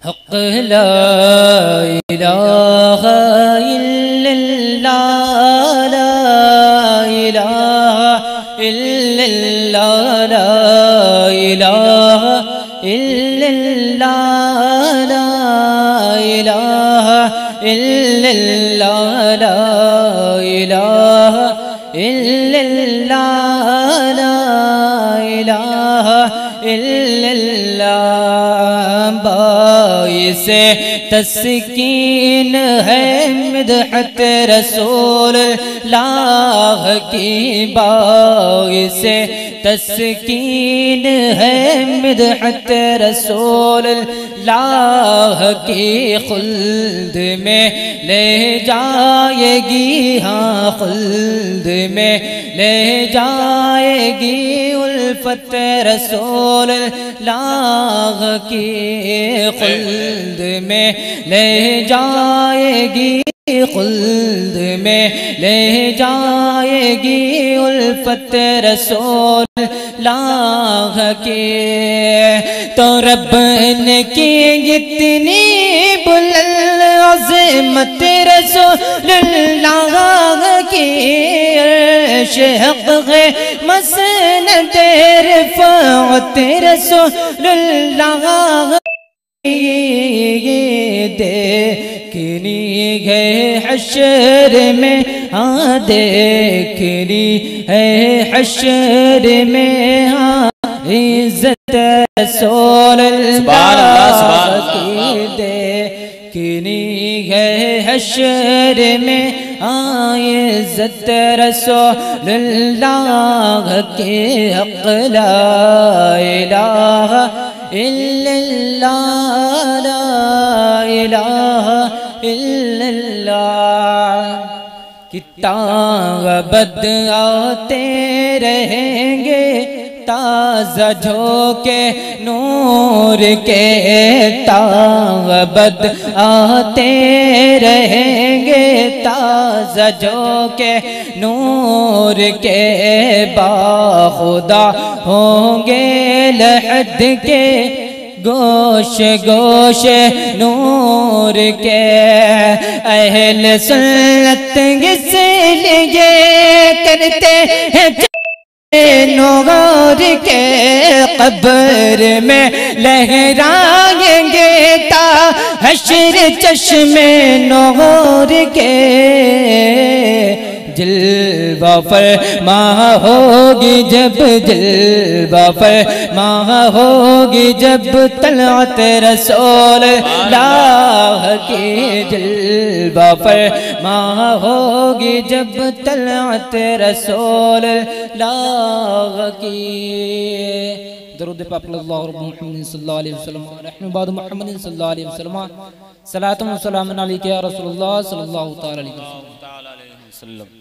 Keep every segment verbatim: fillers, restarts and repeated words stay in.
حق لا الہ الا اللہ لا الہ الا اللہ لا الہ الا اللہ لا الہ الا اللہ لا الہ الا اللہ لا الہ الا اللہ باعث تسکین ہے مدحت رسول اللہ کی باعث تسکین ہے مدحت رسول اللہ کی خلد میں لے جائے گی ہاں خلد میں لے جائے گی الفت رسول اللہ کی خلد میں لے جائے گی خلد میں لے جائے گی الفت رسول اللہ کی تو رب نے کی اتنی بلند عظمت رسول اللہ کی عرش حق ہے مسند رفعت رسول اللہ دیکھنی ہے حشر میں ہاں دیکھنی ہے حشر میں ہاں عزت رسول اللہ کی دیکھنی ہے حشر میں ہاں عزت رسول اللہ کی حق لا الہ الا اللہ لا الہ الا اللہ کتاب بد آتے رہیں گے تازہ جھوکے نور کے تابد آتے رہیں گے تازہ جھوکے نور کے باخدا ہوں گے لحد کے گوش گوش نور کے اہل سنت کس لیے کرتے ہیں نور کے قبر میں لہرائیں گے تا حشر چشم نور کے جلوہ فرما ہوگی جب جلوہ فرما ہوگی جب طلعت رسول اللہ کی جلوہ فرما ہوگی جب طلعت رسول اللہ کی درود پاک اللہ رب محمد صلی اللہ علیہ وسلم ونحن بعد محمد صلی اللہ علیہ وسلم صلاۃ و سلام علیک یا رسول اللہ صلی اللہ تعالی علیہ وسلم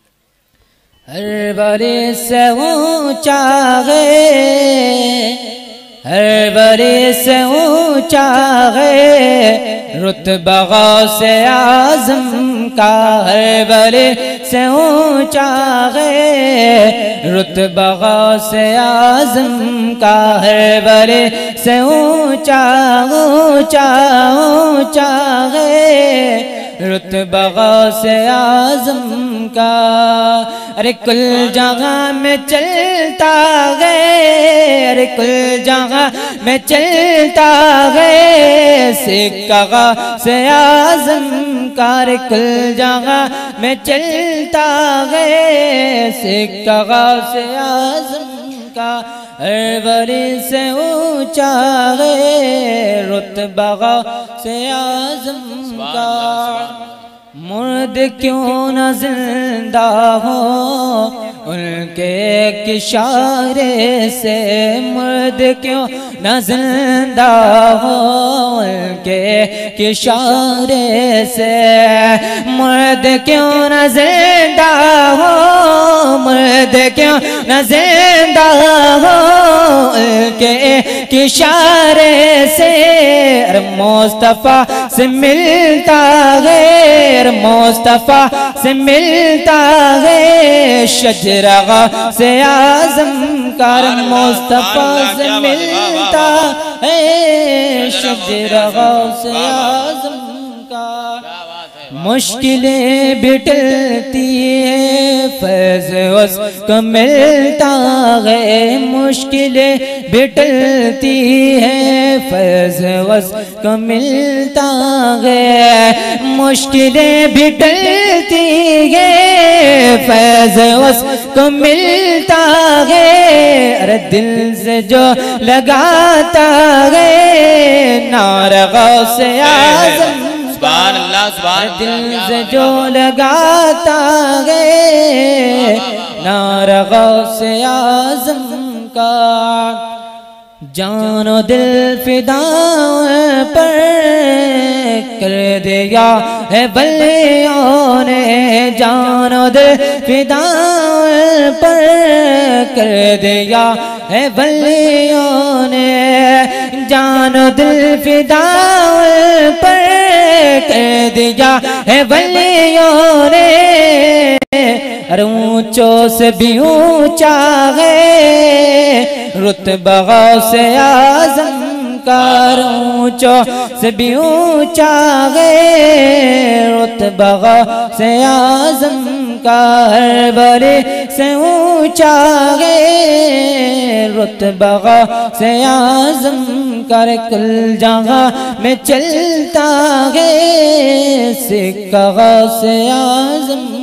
ہر بڑے سے اونچا ہے ہر بڑے سے اونچا ہے رتبہ غوث اعظم کا ہر بڑے سے اونچا ہے رتبہ غوث اعظم کا ہر بڑے سے اونچا اونچا اونچا ہے رتبہ غوث اعظم کا ارے کل جگہ میں چلتا گئے ارے کل جگہ میں چلتا گئے سکہ غوث اعظم کا ارے کل جگہ میں چلتا گئے سکہ غوث اعظم کا ہر بڑے سے اونچا ہے رتبہ غوث اعظم کا مرد کیوں نہ زندہ ہو ان کے ایک اشارے سے مرد کیوں نہ زندہ ہو ان کے ایک اشارے سے مرد کیوں نہ زندہ ہو مرد کیوں نہ زندہ ہو ان کے ایک اشارے سے مصطفیٰ سے ملتا ہے مصطفیٰ سے ملتا ہے شجرہ غوث اعظم کرم مصطفیٰ سے ملتا ہے شجر غوث اعظم کا مشکلیں بٹلتی ہیں فیض اس کو ملتا ہے مشکلیں بٹلتی ہیں فیض اس کو ملتا ہے مشکلیں بٹلتی ہیں فیض اس کو ملتا ہے ارے دل سے جو لگاتا ہے نعرہ غوث اعظم سبحان اللہ سبحان اللہ دل سے جو لگاتا ہے نعرہ غوث اعظم کا جان و دل فدا پر کر دیا ہے ولیوں نے جان و دل فدا پر کر دیا ہے ولیوں نے جان و دل فدا پر کر دیا ہے ولیوں نے ارے اونچوں سے بھی اونچا ہے رتبہ غوث اعظم کا اونچوں سے بھی اونچا ہے رتبہ غوث اعظم کا ہر بڑے سے اونچا ہے رتبہ غوث اعظم کا کل جگہ میں چلتا ہے سکہ غوث اعظم